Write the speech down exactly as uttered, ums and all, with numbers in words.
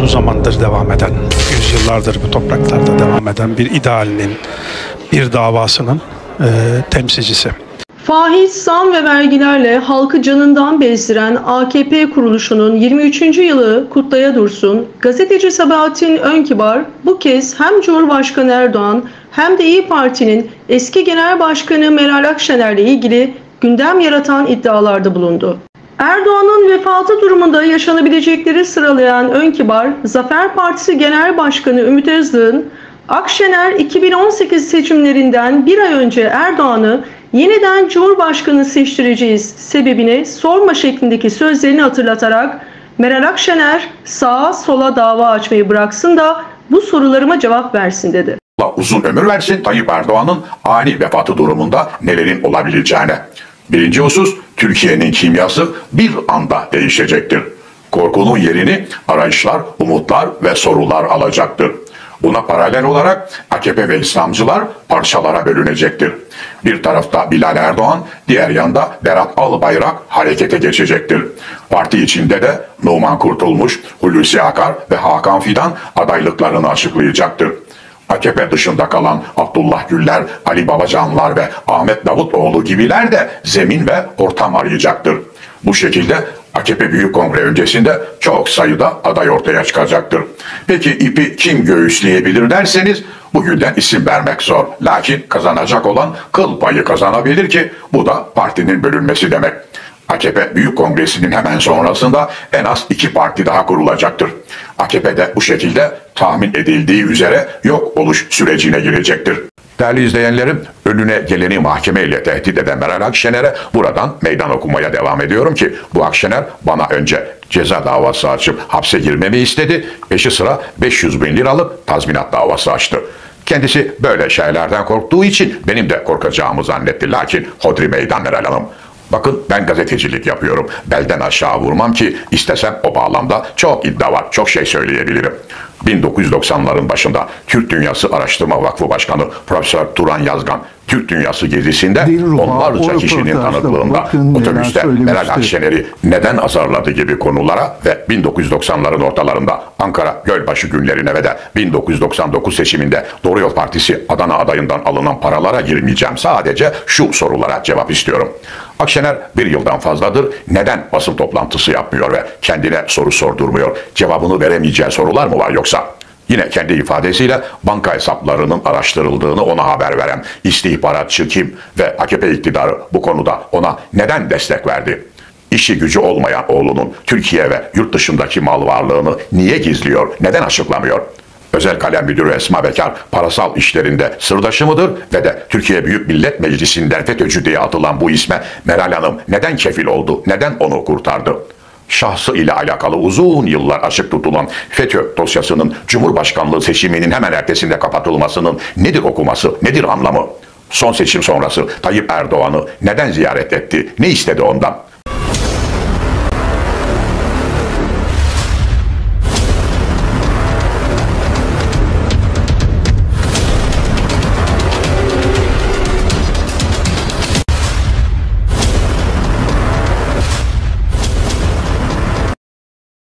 uzun zamandır devam eden, yüzyıllardır bu topraklarda devam eden bir idealinin, bir davasının e, temsilcisi. Faiz, zam ve vergilerle halkı canından bezdiren A K P kuruluşunun yirmi üçüncü yılı kutlaya dursun, gazeteci Sabahattin Önkibar bu kez hem Cumhurbaşkanı Erdoğan hem de İyi Parti'nin eski Genel Başkanı Meral Akşener'le ilgili gündem yaratan iddialarda bulundu. Erdoğan'ın vefatı durumunda yaşanabilecekleri sıralayan Önkibar, Zafer Partisi Genel Başkanı Ümit Özdağ'ın Akşener iki bin on sekiz seçimlerinden bir ay önce Erdoğan'ı yeniden Cumhurbaşkanı seçtireceğiz sebebini sorma şeklindeki sözlerini hatırlatarak Meral Akşener sağa sola dava açmayı bıraksın da bu sorularıma cevap versin dedi. Allah uzun ömür versin Tayyip Erdoğan'ın ani vefatı durumunda nelerin olabileceğine. Birinci husus, Türkiye'nin kimyası bir anda değişecektir. Korkunun yerini arayışlar, umutlar ve sorular alacaktır. Buna paralel olarak A K P ve İslamcılar parçalara bölünecektir. Bir tarafta Bilal Erdoğan, diğer yanda Berat Albayrak harekete geçecektir. Parti içinde de Numan Kurtulmuş, Hulusi Akar ve Hakan Fidan adaylıklarını açıklayacaktır. A K P dışında kalan Abdullah Güller, Ali Babacanlar ve Ahmet Davutoğlu gibiler de zemin ve ortam arayacaktır. Bu şekilde A K P Büyük Kongre öncesinde çok sayıda aday ortaya çıkacaktır. Peki ipi kim göğüsleyebilir derseniz bugünden isim vermek zor. Lakin kazanacak olan kıl payı kazanabilir ki bu da partinin bölünmesi demek. A K P Büyük Kongresi'nin hemen sonrasında en az iki parti daha kurulacaktır. A K P de bu şekilde tahmin edildiği üzere yok oluş sürecine girecektir. Değerli izleyenlerim, önüne geleni mahkemeyle tehdit eden Meral Akşener'e buradan meydan okumaya devam ediyorum ki bu Akşener bana önce ceza davası açıp hapse girmemi istedi, peşi sıra beş yüz bin liralık tazminat davası açtı. Kendisi böyle şeylerden korktuğu için benim de korkacağımı zannetti. Lakin hodri meydan Meral Hanım. Bakın ben gazetecilik yapıyorum. Belden aşağı vurmam ki istesem o bağlamda çok iddia var, çok şey söyleyebilirim. bin dokuz yüz doksanların başında Türk Dünyası Araştırma Vakfı Başkanı Profesör Turan Yazgan, Türk Dünyası gezisinde onlarca kişinin tanıklığında otobüste Meral Akşener'i neden azarladı gibi konulara ve bin dokuz yüz doksanların ortalarında Ankara Gölbaşı günlerine ve de bin dokuz yüz doksan dokuz seçiminde Doğru Yol Partisi Adana adayından alınan paralara girmeyeceğim. Sadece şu sorulara cevap istiyorum. Akşener bir yıldan fazladır neden basın toplantısı yapmıyor ve kendine soru sordurmuyor? Cevabını veremeyeceği sorular mı var yoksa? Yine kendi ifadesiyle banka hesaplarının araştırıldığını ona haber veren istihbaratçı kim ve A K P iktidarı bu konuda ona neden destek verdi? İşi gücü olmayan oğlunun Türkiye ve yurt dışındaki mal varlığını niye gizliyor, neden açıklamıyor? Özel Kalem Müdürü Esma Bekar parasal işlerinde sırdaşı mıdır ve de Türkiye Büyük Millet Meclisi'nden FETÖ'cü diye atılan bu isme Meral Hanım neden kefil oldu, neden onu kurtardı? Şahsı ile alakalı uzun yıllar açık tutulan FETÖ dosyasının Cumhurbaşkanlığı seçiminin hemen ertesinde kapatılmasının nedir okuması, nedir anlamı? Son seçim sonrası Tayyip Erdoğan'ı neden ziyaret etti, ne istedi ondan?